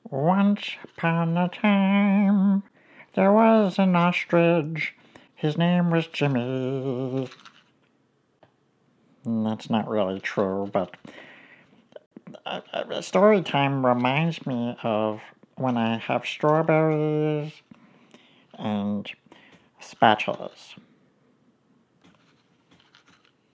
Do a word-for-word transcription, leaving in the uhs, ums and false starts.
Once upon a time, there was an ostrich. His name was Jimmy. That's not really true, but uh, uh, story time reminds me of when I have strawberries and spatulas.